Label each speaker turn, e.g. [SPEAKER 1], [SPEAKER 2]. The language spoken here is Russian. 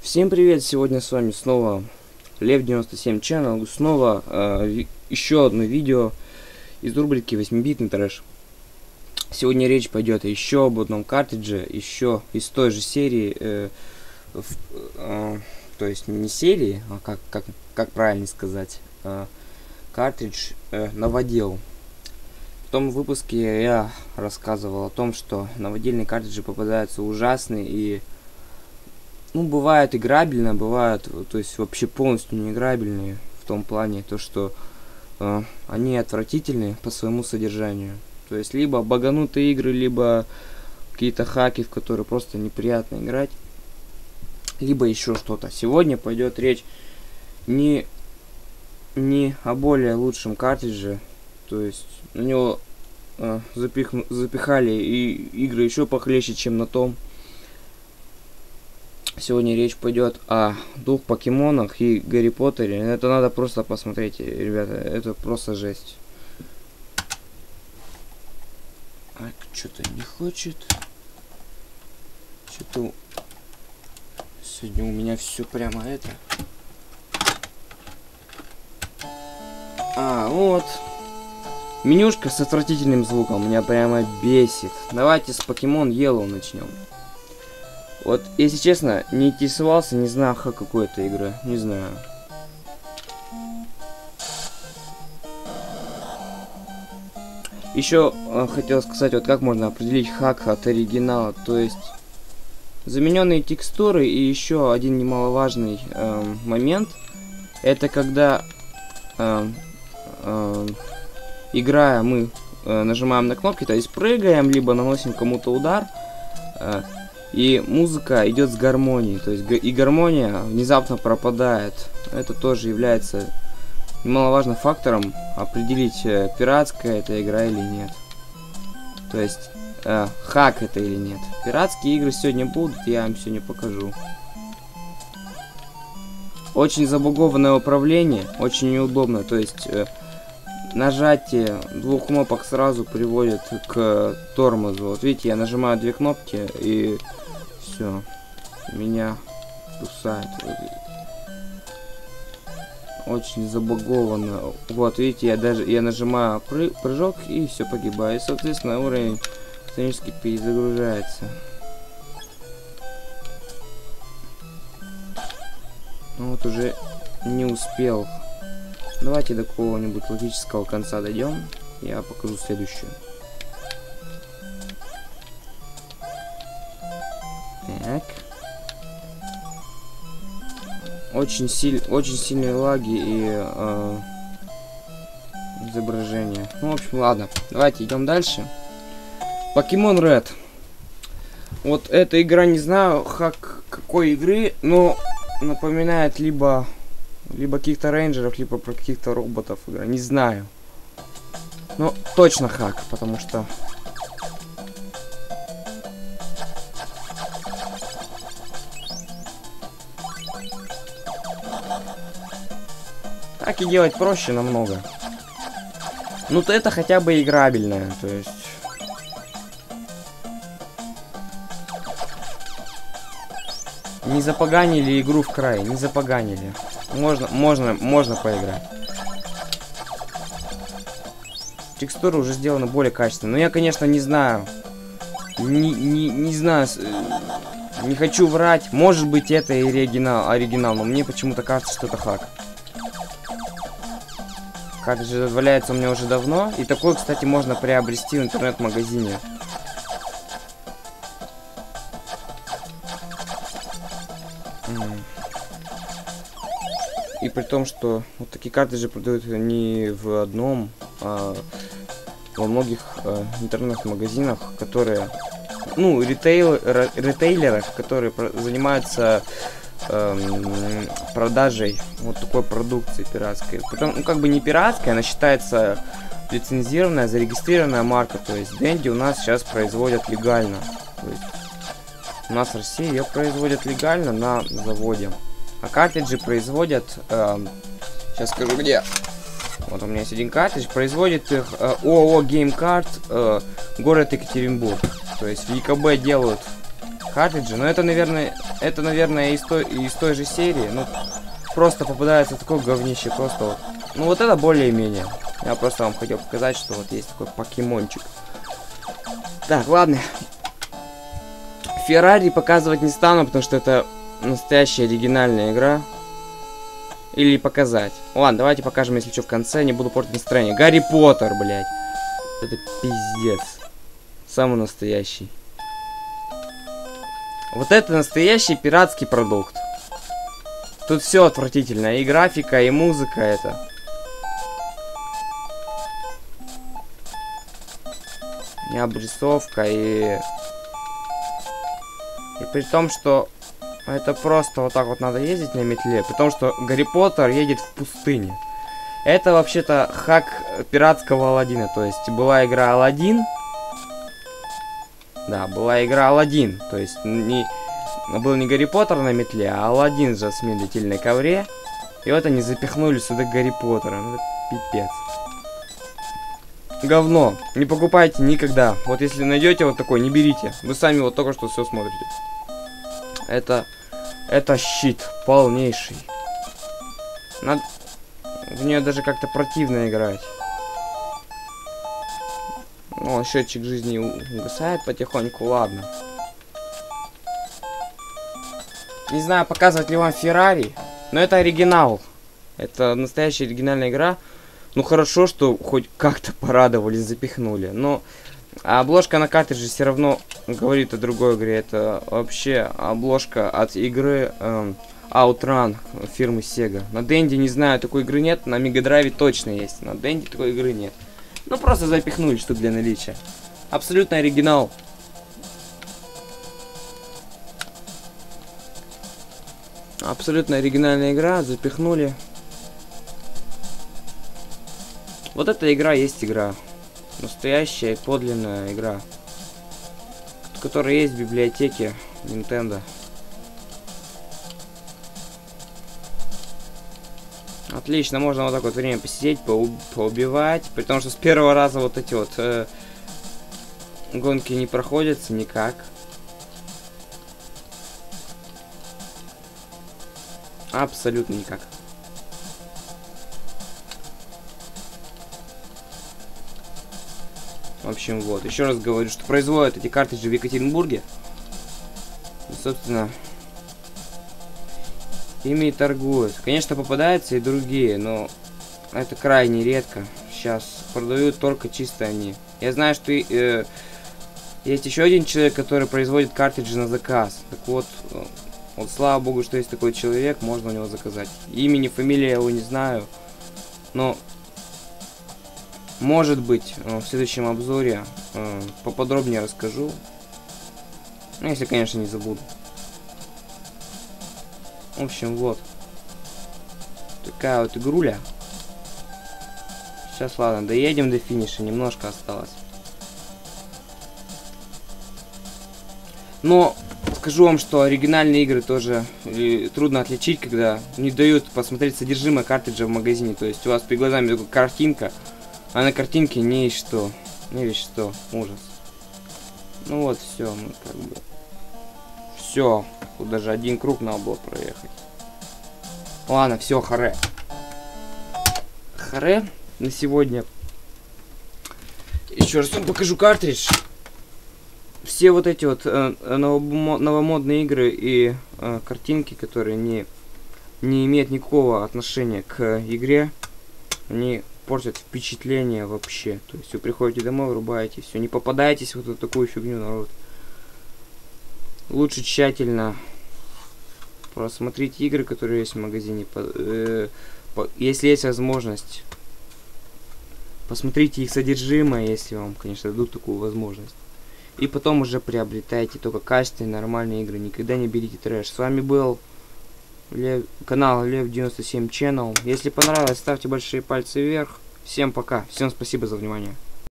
[SPEAKER 1] Всем привет! Сегодня с вами снова Лев 97 Channel. Снова еще одно видео из рубрики 8-битный трэш. Сегодня речь пойдет еще об одном картридже, еще из той же серии, то есть не серии, а как правильно сказать, картридж новодел. В том выпуске я рассказывал о том, что новодельные картриджи попадаются ужасные и бывают играбельные, бывают, то есть вообще полностью не играбельные, в том плане, то что они отвратительные по своему содержанию. То есть либо баганутые игры, либо какие-то хаки, в которые просто неприятно играть, либо еще что-то. Сегодня пойдет речь не о более лучшем картридже, то есть на него запихали и игры еще похлеще, чем на том. Сегодня речь пойдет о двух покемонах и Гарри Поттере. Это надо просто посмотреть, ребята. Это просто жесть. Что-то не хочет. Что-то сегодня у меня все прямо это. Вот. Менюшка с отвратительным звуком меня прямо бесит. Давайте с Pokemon Yellow начнем. Вот, если честно, не интересовался, не знаю, какой это игры, не знаю. Еще хотел сказать, вот как можно определить хак от оригинала, то есть замененные текстуры. И еще один немаловажный момент, это когда играя мы нажимаем на кнопки, то есть прыгаем, либо наносим кому-то удар, и музыка идет с гармонией, то есть и гармония внезапно пропадает. Это тоже является немаловажным фактором определить, пиратская эта игра или нет. То есть хак это или нет. Пиратские игры сегодня будут, я вам сегодня покажу. Очень забагованное управление, очень неудобно, то есть нажатие двух кнопок сразу приводит к тормозу. Вот видите, я нажимаю две кнопки и все, меня кусает. Очень забагованно. Вот видите, я нажимаю прыжок и все погибает. И, соответственно, уровень автоматически перезагружается. Вот уже не успел. Давайте до какого-нибудь логического конца дойдем. Я покажу следующее. Так. Очень сильные лаги и изображение. Ну, в общем, ладно. Давайте идем дальше. Pokemon Red. Вот эта игра, не знаю, какой игры, но напоминает либо каких-то рейнджеров, либо про каких-то роботов игра. Не знаю. Но точно хак, потому что так и делать проще намного. Ну-то это хотя бы играбельное, то есть не запоганили игру в край, не запоганили. Можно поиграть. Текстура уже сделана более качественно. Но я, конечно, не знаю. Не знаю. Не хочу врать. Может быть, это и оригинал. Но мне почему-то кажется, что это хак. Картридж валяется у меня уже давно. И такой, кстати, можно приобрести в интернет-магазине. И при том, что вот такие картриджи продают не в одном, а во многих интернет-магазинах, которые, ритейлерах, которые занимаются продажей вот такой продукции пиратской. Потом, как бы не пиратская, она считается лицензированная, зарегистрированная марка. То есть Dendy у нас сейчас производят легально. То есть у нас в России ее производят легально на заводе. А картриджи производят, сейчас скажу где. Вот у меня есть один картридж, производит их ООО Game Card, город Екатеринбург. То есть в ЕКБ делают картриджи. Но это, наверное, из той же серии. Ну, просто попадается такое говнище, просто вот. Ну, вот это более-менее. Я просто вам хотел показать, что вот есть такой покемончик. Так, ладно. Феррари показывать не стану, потому что это настоящая оригинальная игра. Или показать. Ладно, давайте покажем, если что, в конце. Не буду портить настроение. Гарри Поттер, блядь. Это пиздец. Самый настоящий. Вот это настоящий пиратский продукт. Тут все отвратительно. И графика, и музыка это. И обрисовка, и при том, что это просто вот так вот надо ездить на метле. При том, что Гарри Поттер едет в пустыне. Это вообще-то хак пиратского Аладдина. То есть была игра Аладдин. Да, была игра Аладдин. То есть был не Гарри Поттер на метле, а Аладдин же с медлительной ковре. И вот они запихнули сюда Гарри Поттера. Ну, пипец. Говно. Не покупайте никогда. Вот если найдете вот такой, не берите. Вы сами вот только что все смотрите. Это щит полнейший. В нее даже как-то противно играть. О, счетчик жизни угасает потихоньку, ладно. Не знаю, показывать ли вам Феррари, но это оригинал. Это настоящая оригинальная игра. Ну хорошо, что хоть как-то порадовались, запихнули. Но обложка на картридже все равно говорит о другой игре. Это вообще обложка от игры Outrun фирмы Sega. На Денди, не знаю, такой игры нет. На Мегадрайве точно есть. На Денди такой игры нет. Ну просто запихнули, что для наличия. Абсолютно оригинал. Абсолютно оригинальная игра. Запихнули. Вот эта игра есть игра. Настоящая и подлинная игра. Которая есть в библиотеке Nintendo. Отлично, можно вот так вот время посидеть, поубивать. При том, что с первого раза вот эти вот гонки не проходятся никак. Абсолютно никак. В общем, вот. Еще раз говорю, что производят эти картриджи в Екатеринбурге. И, собственно, ими и торгуют. Конечно, попадаются и другие, но это крайне редко. Сейчас продают только чисто они. Я знаю, что есть еще один человек, который производит картриджи на заказ. Так вот, слава богу, что есть такой человек, можно у него заказать. Имени, фамилии я его не знаю, но может быть в следующем обзоре поподробнее расскажу. Ну, если, конечно, не забуду. В общем, вот. Такая вот игруля. Сейчас, ладно, доедем до финиша. Немножко осталось. Но скажу вам, что оригинальные игры тоже трудно отличить, когда не дают посмотреть содержимое картриджа в магазине. То есть у вас перед глазами только картинка, а на картинке не есть что. Не весь что. Ужас. Ну вот, все, мы как бы... Все. Тут даже один круг надо было проехать. Ладно, все, харе. Харе на сегодня. Еще раз вам покажу картридж. Все вот эти вот новомодные игры и картинки, которые не имеют никакого отношения к игре, они портят впечатление вообще. То есть вы приходите домой, врубаете, все, не попадаетесь вот в такую фигню, народ. Лучше тщательно просмотрите игры, которые есть в магазине. Если есть возможность, посмотрите их содержимое, если вам, конечно, дадут такую возможность. И потом уже приобретайте только качественные, нормальные игры. Никогда не берите трэш. С вами был канал Лев 97 Channel. Если понравилось, ставьте большие пальцы вверх. Всем пока. Всем спасибо за внимание.